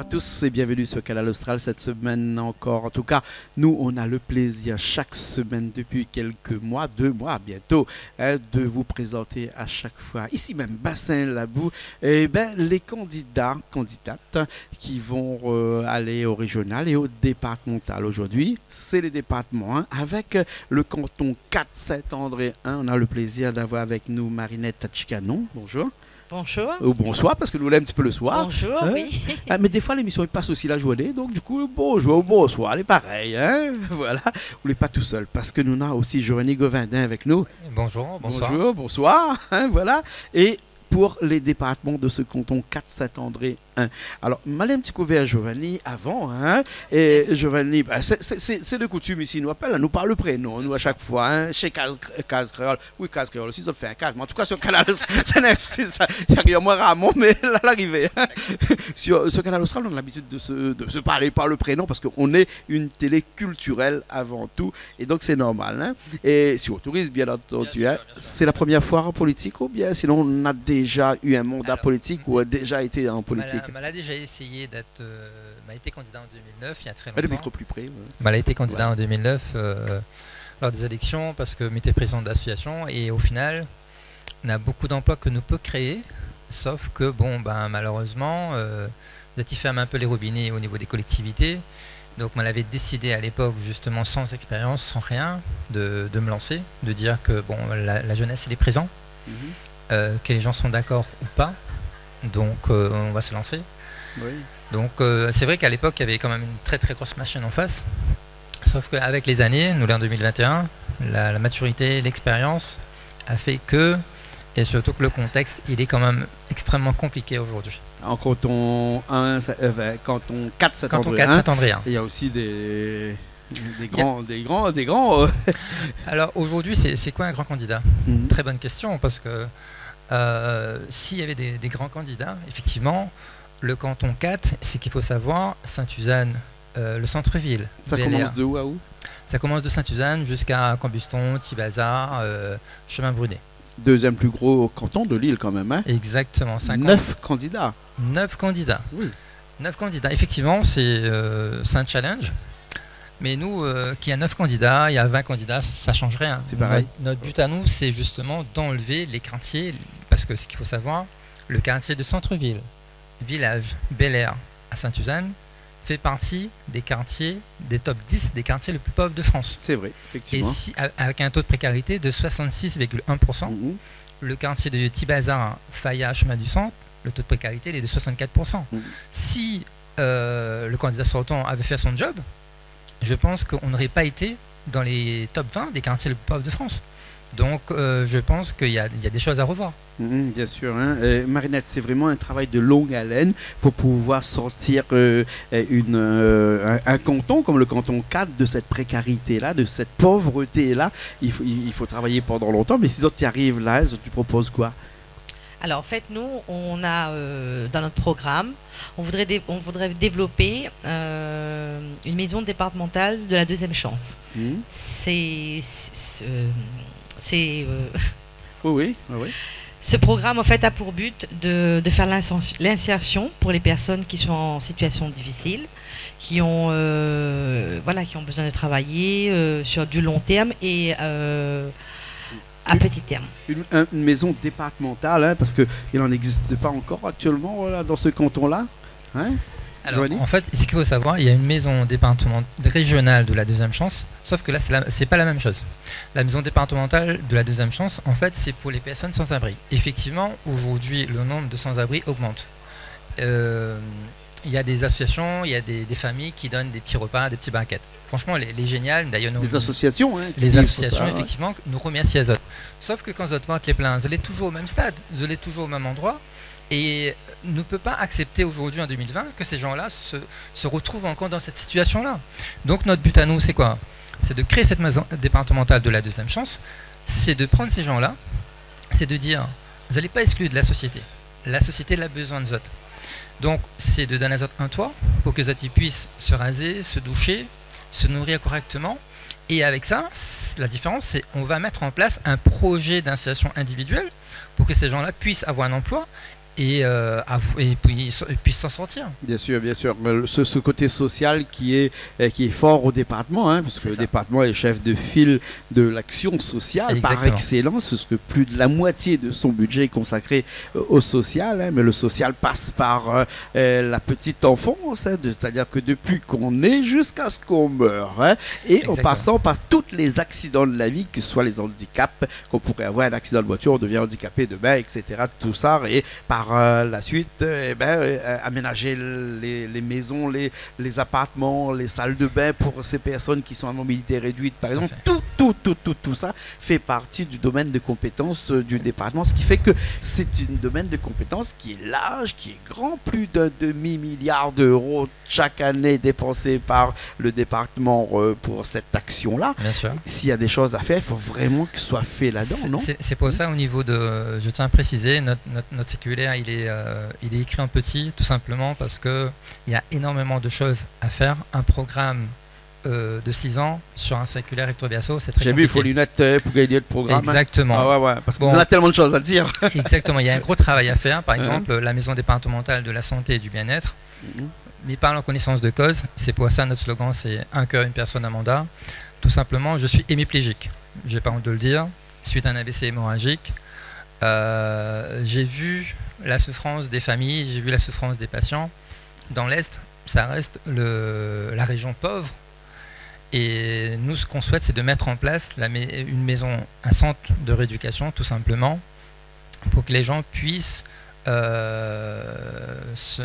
tous et bienvenue sur Canal Austral cette semaine encore. En tout cas, nous, on a le plaisir chaque semaine depuis quelques mois, 2 mois bientôt, de vous présenter à chaque fois, ici même, Bassin Labou, les candidats, candidates qui vont aller au régional et au départemental. Aujourd'hui, c'est les départements. Avec le canton 4 Saint-André 1, on a le plaisir d'avoir avec nous Marinette Tachikanon. Bonjour. Bonjour. Ou bonsoir, parce que nous l'aimons un petit peu le soir. Bonjour, oui. Mais des fois, l'émission il passe aussi la journée, donc du coup, bonjour ou bonsoir, elle est pareil. Voilà, vous n'êtes pas tout seul, parce que nous avons aussi Giovanni Govindin avec nous. Bonjour, bonsoir. Bonjour, bonsoir. Voilà. Et pour les départements de ce canton 4 Saint-André 1. Alors, malin petit couvert Giovanni avant, et Giovanni, c'est de coutume ici, nous appelle, nous parle le prénom, nous à chaque fois, chez Case Créole, oui, Case Créole aussi, ça fait un Case, mais en tout cas sur Canal c'est ça, il y a moins Ramon, mais là, l'arrivée. Sur Canal Austral, on a l'habitude de se parler par le prénom, parce qu'on est une télé culturelle avant tout, et donc c'est normal. Et sur Tourisme, bien entendu, bien sûr. C'est la première fois en politique, ou bien sinon on a déjà eu un mandat politique, ou a déjà été en politique? Elle a déjà essayé d'être. M'a été candidat en 2009, il y a très Le longtemps. micro plus près. Elle a été candidat en 2009 lors des élections parce que m'était président d'association et au final, on a beaucoup d'emplois que nous peut créer, sauf que malheureusement, vous êtes ferme un peu les robinets au niveau des collectivités. Donc, elle avait décidé à l'époque, justement, sans expérience, sans rien, de me lancer, de dire que la jeunesse, elle est présente, que les gens sont d'accord ou pas. Donc on va se lancer. Oui. Donc c'est vrai qu'à l'époque il y avait quand même une très très grosse machine en face. Sauf qu'avec les années, nous l'an 2021, la maturité, l'expérience a fait que, et surtout que le contexte, il est quand même extrêmement compliqué aujourd'hui. En canton 4 Saint-André 1, il y a aussi des grands. Alors aujourd'hui, c'est quoi un grand candidat? Très bonne question, parce que s'il y avait des grands candidats, effectivement, le canton 4, c'est qu'il faut savoir, Sainte-Suzanne, le centre-ville. Ça commence de où à où? Ça commence de Sainte-Suzanne jusqu'à Cambuston, Thibazard, Chemin Brunet. Deuxième plus gros canton de l'île quand même. Exactement. 9 candidats. 9 candidats. Oui. 9 candidats. Effectivement, c'est un challenge. Mais nous, qui a 9 candidats, il y a 20 candidats, ça ne change rien. C'est pareil. Notre but à nous, c'est justement d'enlever les quartiers, parce que ce qu'il faut savoir, le quartier de centre-ville, village, Bel Air à Sainte-Suzanne, fait partie des quartiers, des top 10 des quartiers les plus pauvres de France. C'est vrai, effectivement. Et avec un taux de précarité de 66,1%, le quartier de Thibazard, Faya, Chemin du Centre, le taux de précarité il est de 64%. Si le candidat sortant avait fait son job, je pense qu'on n'aurait pas été dans les top 20 des quartiers les plus pauvres de France. Donc je pense qu'il y a des choses à revoir. Bien sûr. Marinette, c'est vraiment un travail de longue haleine pour pouvoir sortir un canton comme le canton 4 de cette précarité-là, de cette pauvreté-là. Il faut travailler pendant longtemps, mais si autres y arrivent là, tu proposes quoi? Alors en fait, nous, on a dans notre programme, on voudrait développer une maison départementale de la deuxième chance. Oui. Ce programme en fait a pour but de faire l'insertion pour les personnes qui sont en situation difficile, qui ont besoin de travailler sur du long terme et à petit terme. Une maison départementale, parce qu'il n'en existe pas encore actuellement dans ce canton-là. Alors, en fait, ce qu'il faut savoir, il y a une maison départementale régionale de la deuxième chance, sauf que là, c'est pas la même chose. La maison départementale de la deuxième chance, en fait, c'est pour les personnes sans abri. Effectivement, aujourd'hui, le nombre de sans-abri augmente. Il y a des associations, il y a des familles qui donnent des petits repas, des petits banquettes. Franchement, les géniales, d'ailleurs... Les associations, les associations, effectivement, nous remercient les autres. Sauf que quand vous êtes les pleins, vous êtes toujours au même stade, vous êtes toujours au même endroit, et ne peut pas accepter aujourd'hui, en 2020, que ces gens-là se retrouvent encore dans cette situation-là. Donc notre but à nous, c'est quoi? C'est de créer cette maison départementale de la deuxième chance, c'est de prendre ces gens-là, c'est de dire, vous n'allez pas exclure de la société a besoin de autres. Donc c'est de donner à autres un toit, pour que les autres puissent se raser, se doucher, se nourrir correctement, et avec ça, la différence, c'est qu'on va mettre en place un projet d'insertion individuelle, pour que ces gens-là puissent avoir un emploi, et puis puissent s'en sortir. Bien sûr, bien sûr. Ce côté social qui est fort au département, hein, parce que le département est chef de file de l'action sociale par excellence, parce que plus de la moitié de son budget est consacré au social, hein, mais le social passe par la petite enfance, hein, c'est-à-dire que depuis qu'on est jusqu'à ce qu'on meurt, hein, et en passant par tous les accidents de la vie, que ce soit les handicaps, qu'on pourrait avoir un accident de voiture, on devient handicapé demain, etc. Tout ça, et par la suite, aménager les maisons, les appartements, les salles de bain pour ces personnes qui sont à mobilité réduite, par exemple. Tout ça fait partie du domaine de compétences du département, ce qui fait que c'est un domaine de compétences qui est large, qui est grand, plus d'un demi-milliard d'euros chaque année dépensés par le département pour cette action-là. S'il y a des choses à faire, il faut vraiment que ce soit fait là-dedans, non? C'est pour ça, au niveau de... Je tiens à préciser, notre circulaire, il est écrit en petit, tout simplement parce qu'il y a énormément de choses à faire. Un programme de 6 ans sur un circulaire recto verso, c'est très compliqué. J'ai vu, il faut lunettes pour gagner le programme. Exactement. Ah ouais, parce qu'on a tellement de choses à dire. Exactement, il y a un gros travail à faire. Par exemple, la maison départementale de la santé et du bien-être. Mais parle en connaissance de cause. C'est pour ça notre slogan, c'est un cœur, une personne, un mandat. Tout simplement, je suis hémiplégique. J'ai pas honte de le dire. Suite à un AVC hémorragique, j'ai vu la souffrance des familles, j'ai vu la souffrance des patients. Dans l'Est, ça reste la région pauvre. Et nous, ce qu'on souhaite, c'est de mettre en place une maison, un centre de rééducation, tout simplement, pour que les gens puissent se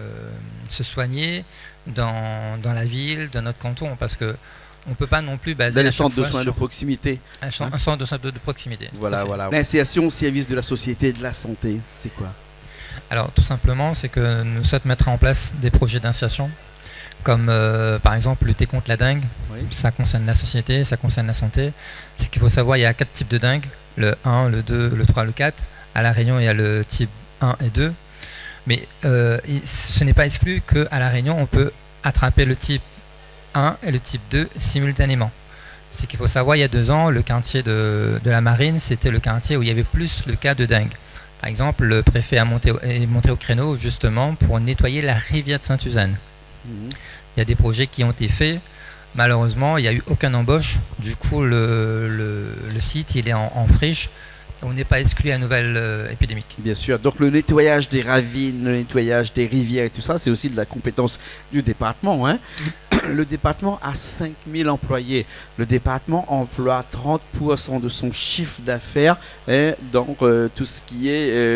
soigner dans la ville, dans notre canton, parce que on ne peut pas non plus baser dans les centres de soins de proximité. Un centre de soins de proximité. Voilà. L'insertion au service de la société et de la santé, c'est quoi? Alors, tout simplement, c'est que nous souhaitons mettre en place des projets d'insertion, comme par exemple lutter contre la dengue. Ça concerne la société, ça concerne la santé. Ce qu'il faut savoir, il y a 4 types de dengue, le 1, le 2, le 3, le 4. À La Réunion, il y a le type 1 et 2. Mais ce n'est pas exclu qu'à La Réunion, on peut attraper le type 1 et le type 2 simultanément. Ce qu'il faut savoir, il y a 2 ans, le quartier de la Marine, c'était le quartier où il y avait plus le cas de dengue. Par exemple, le préfet est monté au créneau justement pour nettoyer la rivière de Sainte-Suzanne. Il y a des projets qui ont été faits. Malheureusement, il n'y a eu aucune embauche. Du coup, le site il est en friche. On n'est pas exclu à nouvelle épidémique. Bien sûr. Donc le nettoyage des ravines, le nettoyage des rivières et tout ça, c'est aussi de la compétence du département, hein. Le département a 5000 employés. Le département emploie 30% de son chiffre d'affaires dans tout ce qui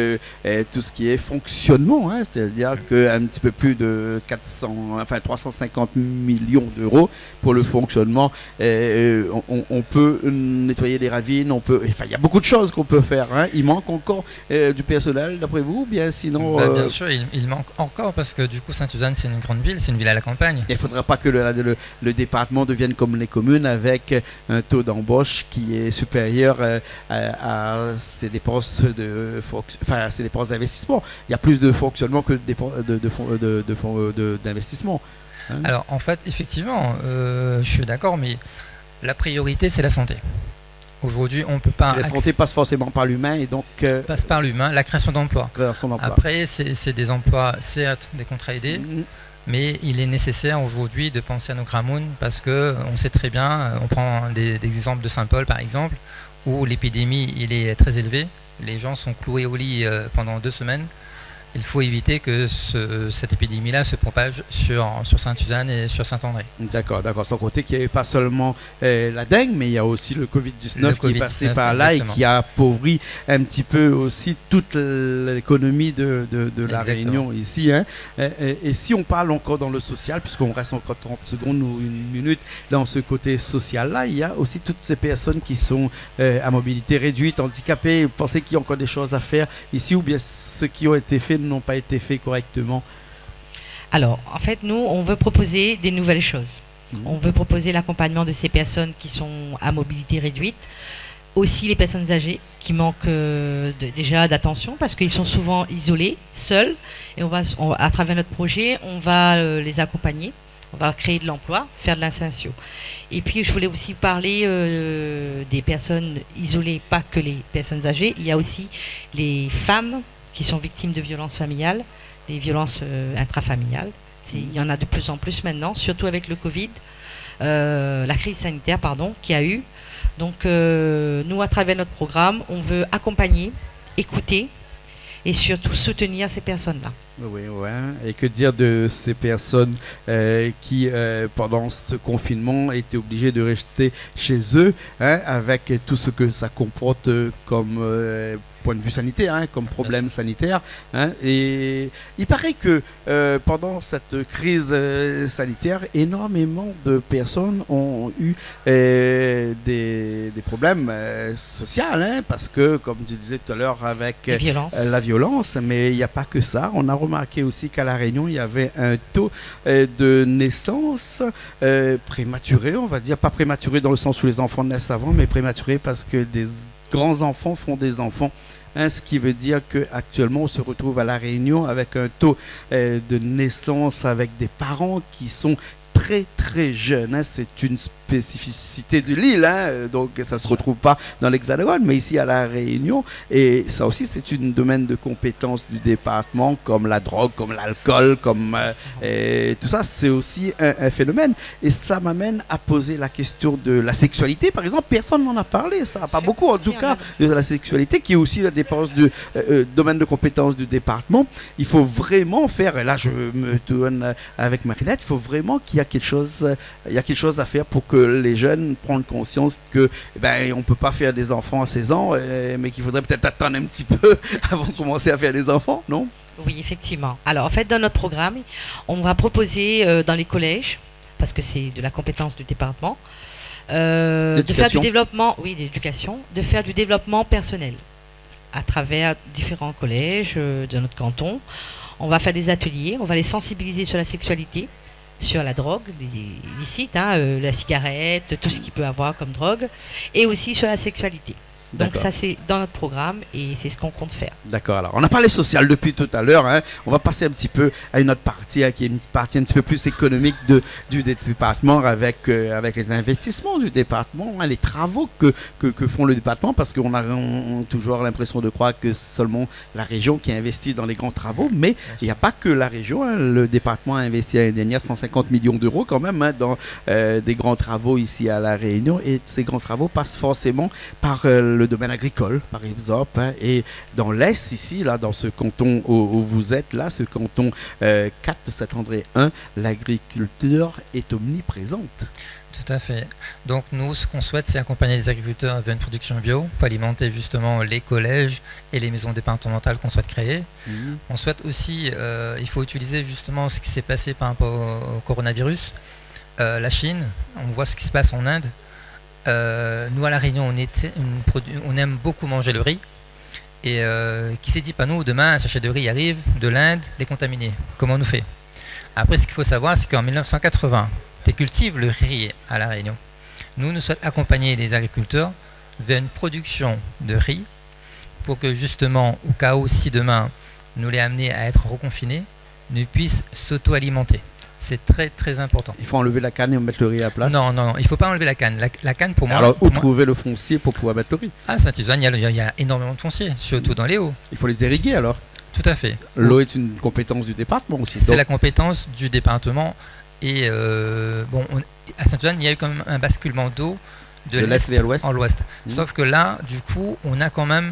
est fonctionnement, hein. C'est-à-dire qu'un petit peu plus de 350 millions d'euros pour le fonctionnement. On peut nettoyer les ravines, il y a beaucoup de choses qu'on peut faire, hein. Il manque encore du personnel d'après vous, bien sinon... bien sûr, il manque encore parce que du coup Sainte-Suzanne c'est une grande ville, c'est une ville à la campagne. Il ne faudra pas que le département devienne comme les communes avec un taux d'embauche qui est supérieur à ses dépenses d'investissement. Il y a plus de fonctionnement que d'investissement. Hein. Alors en fait, effectivement, je suis d'accord, mais la priorité c'est la santé. Aujourd'hui, on ne peut pas... La santé passe forcément par l'humain et donc... passe par l'humain, la création d'emplois. Après, c'est des emplois, certes, des contrats aidés, mais il est nécessaire aujourd'hui de penser à nos gramounes parce qu'on sait très bien, on prend des exemples de Saint-Paul par exemple, où l'épidémie il est très élevée, les gens sont cloués au lit pendant 2 semaines. Il faut éviter que cette épidémie-là se propage sur Sainte-Suzanne et sur Saint-André. D'accord. Sans compter qu'il n'y avait pas seulement la dengue, mais il y a aussi le Covid-19 qui est passé par là et qui a appauvri un petit peu aussi toute l'économie de la Réunion ici. Hein. Et si on parle encore dans le social, puisqu'on reste encore 30 secondes ou 1 minute dans ce côté social-là, il y a aussi toutes ces personnes qui sont à mobilité réduite, handicapées. Vous pensez qu'il y a encore des choses à faire ici ou bien ceux qui ont été faits n'ont pas été faits correctement? Alors, en fait, nous, on veut proposer des nouvelles choses. On veut proposer l'accompagnement de ces personnes qui sont à mobilité réduite, aussi les personnes âgées qui manquent déjà d'attention parce qu'ils sont souvent isolés, seuls. Et à travers notre projet, on va les accompagner. On va créer de l'emploi, faire de l'insertion. Et puis, je voulais aussi parler des personnes isolées, pas que les personnes âgées. Il y a aussi les femmes qui sont victimes de violences familiales, des violences intrafamiliales. Il y en a de plus en plus maintenant, surtout avec le Covid, la crise sanitaire, pardon, qu'il y a eu. Donc, nous, à travers notre programme, on veut accompagner, écouter et surtout soutenir ces personnes-là. Oui, ouais. Et que dire de ces personnes qui, pendant ce confinement, étaient obligées de rester chez eux, hein, avec tout ce que ça comporte comme point de vue sanitaire, hein, comme problème sanitaire. Hein, et il paraît que pendant cette crise sanitaire, énormément de personnes ont eu des problèmes sociaux, hein, parce que, comme tu disais tout à l'heure, avec la violence, mais il n'y a pas que ça. On a remarqué aussi qu'à La Réunion, il y avait un taux de naissance prématuré, on va dire, pas prématuré dans le sens où les enfants naissent avant, mais prématuré parce que des grands-enfants font des enfants. Hein, ce qui veut dire qu'actuellement, on se retrouve à La Réunion avec un taux de naissance avec des parents qui sont très très jeunes. Hein. C'est une spécificité de l'île, hein. Donc ça ne se retrouve pas dans l'Hexagone, mais ici à La Réunion. Et ça aussi, c'est une domaine de compétence du département, comme la drogue, comme l'alcool, comme tout ça, c'est aussi un phénomène. Et ça m'amène à poser la question de la sexualité. Par exemple, personne n'en a parlé, ça, pas beaucoup en tout cas, de la sexualité, qui est aussi la dépense du domaine de compétence du département. Il faut vraiment faire, et là je me tourne avec Marinette, il faut vraiment qu'il y a quelque chose à faire pour que les jeunes prennent conscience que on ne peut pas faire des enfants à 16 ans, mais qu'il faudrait peut-être attendre un petit peu avant de commencer à faire des enfants, non? Oui, effectivement. Alors, en fait, dans notre programme, on va proposer dans les collèges, parce que c'est de la compétence du département, de faire du développement, oui, d'éducation, de faire du développement personnel à travers différents collèges de notre canton. On va faire des ateliers, on va les sensibiliser sur la sexualité, sur la drogue, les illicites, hein, la cigarette, tout ce qu'il peut avoir comme drogue, et aussi sur la sexualité. Donc ça, c'est dans notre programme et c'est ce qu'on compte faire. D'accord. Alors, on a parlé social depuis tout à l'heure. Hein. On va passer un petit peu à une autre partie, hein, qui est une partie un petit peu plus économique du département avec les investissements du département, hein, les travaux que font le département, parce qu'on a toujours l'impression de croire que c'est seulement la région qui investit dans les grands travaux, mais il n'y a pas que la région. Hein. Le département a investi l'année dernière 150 millions d'euros quand même, hein, dans des grands travaux ici à La Réunion, et ces grands travaux passent forcément par le domaine agricole, par exemple, hein, et dans l'Est, ici, là, dans ce canton où vous êtes, là, ce canton 4 de Saint-André 1, l'agriculture est omniprésente. Tout à fait. Donc nous, ce qu'on souhaite, c'est accompagner les agriculteurs vers une production bio pour alimenter justement les collèges et les maisons départementales qu'on souhaite créer. On souhaite aussi, il faut utiliser justement ce qui s'est passé par rapport au coronavirus. La Chine, on voit ce qui se passe en Inde. Nous à La Réunion, on aime beaucoup manger le riz. Et qui s'est dit, pas nous, demain un sachet de riz arrive de l'Inde, les contaminés. Comment on nous fait? Après, ce qu'il faut savoir, c'est qu'en 1980, tu cultives le riz à La Réunion. Nous souhaitons accompagner les agriculteurs vers une production de riz pour que justement, au cas où si demain nous les amener à être reconfinés, nous puissent s'auto-alimenter. C'est très très important. Il faut enlever la canne et mettre le riz à la place? Non, il ne faut pas enlever la canne. La canne pour moi... Alors, où trouver le foncier pour pouvoir mettre le riz? À Saint-Yvan, il y a énormément de fonciers, surtout dans les hauts. Il faut les irriguer alors? Tout à fait. L'eau est une compétence du département aussi? C'est la compétence du département. Et à Saint-Yvan, il y a eu quand même un basculement d'eau de l'est vers l'ouest. En l'ouest. Sauf que là, du coup, on a quand même...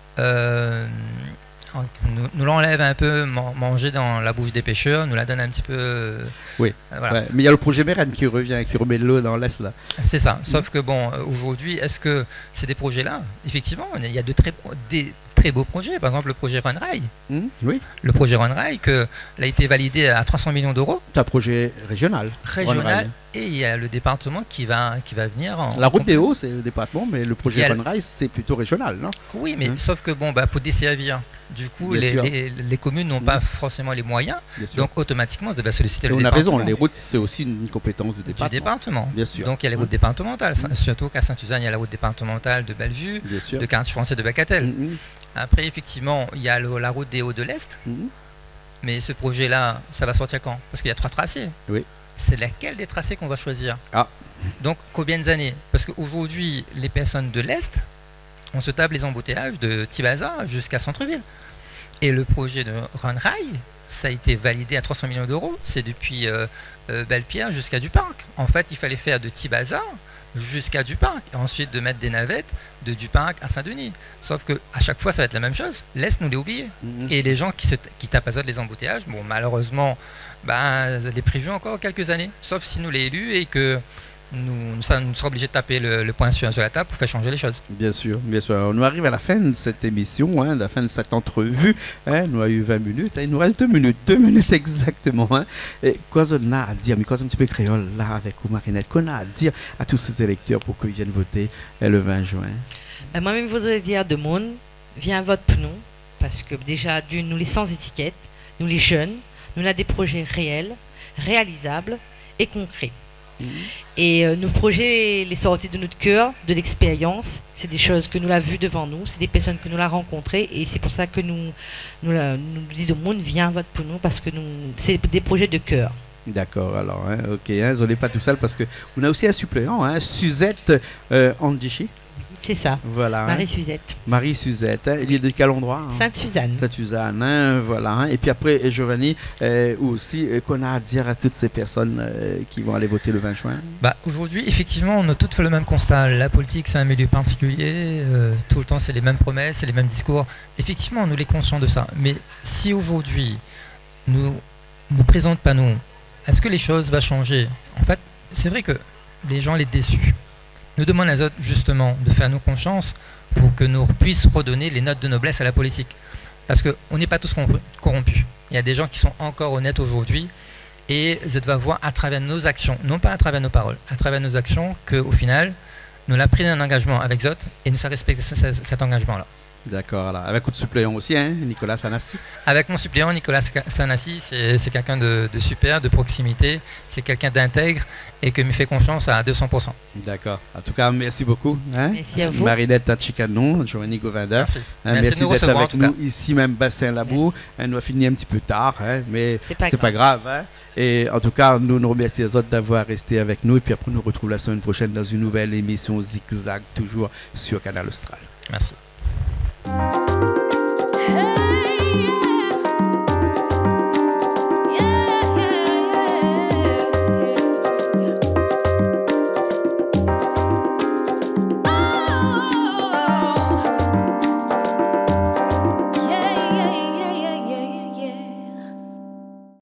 nous l'enlève un peu, manger dans la bouche des pêcheurs, nous la donne un petit peu... Oui, voilà. Ouais. Mais il y a le projet Mérène qui revient, qui remet de l'eau dans l'Est là. C'est ça, sauf que bon, aujourd'hui, est-ce que c'est des projets-là? Effectivement, il y a des très beaux projets, par exemple le projet Run Rail. Oui. Le projet Run Rail, il a été validé à 300 millions d'euros. C'est un projet régional. Et il y a le département qui va venir... La route des Hauts, c'est le département, mais le projet Run Rail, c'est plutôt régional, non? Oui, mais sauf que bon, pour desservir... Du coup, les communes n'ont pas forcément les moyens, donc automatiquement, ça va solliciter le département. On a raison, les routes, c'est aussi une compétence du département. Bien sûr. Donc il y a les routes départementales, surtout qu'à Saint-Suzanne, il y a la route départementale de Bellevue, de quartier français de Bacatel. Après, effectivement, il y a la route des Hauts de l'Est, mais ce projet-là, ça va sortir quand? Parce qu'il y a 3 tracés. Oui. C'est laquelle des tracés qu'on va choisir? Donc, combien d'années? Parce qu'aujourd'hui, les personnes de l'Est, on se tape les embouteillages de Tibaza jusqu'à Centre-Ville. Et le projet de Run Rail, ça a été validé à 300 millions d'euros. C'est depuis Belle-Pierre jusqu'à Duparc. En fait, il fallait faire de Thibazard jusqu'à Duparc. Et ensuite, de mettre des navettes de Duparc à Saint-Denis. Sauf qu'à chaque fois, ça va être la même chose. Laisse-nous les oublier. Et les gens qui tapazotent les embouteillages, bon, malheureusement, ça est prévu encore quelques années. Sauf si nous les élus et que nous serons obligés de taper le poing sur la table pour faire changer les choses. Bien sûr, bien sûr. Alors, nous arrivons à la fin de cette émission, hein, à la fin de cette entrevue. Hein, nous avons eu 20 minutes. Hein, il nous reste 2 minutes exactement. Hein. Et quoi on a à dire, mais quoi un petit peu créole là avec Marinette, qu'on a à dire à tous ces électeurs pour qu'ils viennent voter le 20 juin? Moi-même, je voudrais dire de monde, viens vote pour nous. Parce que déjà, nous les sans étiquette, nous les jeunes, nous avons des projets réels, réalisables et concrets. Et nos projets, les sorties de notre cœur, de l'expérience, c'est des choses que nous l'avons vues devant nous, c'est des personnes que nous l'avons rencontrées et c'est pour ça que nous disons au monde, viens vote pour nous parce que c'est des projets de cœur. D'accord, alors, hein, ok, hein, vous n'êtes pas tout seul parce qu'on a aussi un suppléant, hein, Suzette Andichi. C'est ça, voilà, Marie-Suzette. Hein. Marie-Suzette, hein. Il est de quel endroit? Hein? Sainte-Suzanne. Sainte-Suzanne, hein, voilà. Hein. Et puis après, Giovanni, aussi, qu'on a à dire à toutes ces personnes qui vont aller voter le 20 juin? Aujourd'hui, effectivement, on a tous fait le même constat. La politique, c'est un milieu particulier. Tout le temps, c'est les mêmes promesses, c'est les mêmes discours. Effectivement, nous les conscients de ça. Mais si aujourd'hui, nous présente pas nous, est-ce que les choses vont changer? En fait, c'est vrai que les gens les déçus. Nous demandons à les autres justement de faire nous confiance pour que nous puissions redonner les notes de noblesse à la politique. Parce qu'on n'est pas tous corrompus. Il y a des gens qui sont encore honnêtes aujourd'hui et je dois voir à travers nos actions, non pas à travers nos paroles, à travers nos actions qu'au final, nous avons pris un engagement avec Zot et nous avons respecté cet engagement-là. D'accord, alors avec votre suppléant aussi, hein, Nicolas Sanassi. Avec mon suppléant, Nicolas Sanassi, c'est quelqu'un de super, de proximité, c'est quelqu'un d'intègre et que me fait confiance à 200%. D'accord, en tout cas, merci beaucoup. Hein. Merci à vous. Marinette Tachikano, Giovanni Govender. Merci. Hein, merci d'être avec nous ici même, Bassin Labou. On va finir un petit peu tard, hein, mais c'est pas grave. Hein. Et en tout cas, nous remercions les autres d'avoir resté avec nous et puis après, nous retrouvons la semaine prochaine dans une nouvelle émission Zigzag, toujours sur Canal Austral. Merci.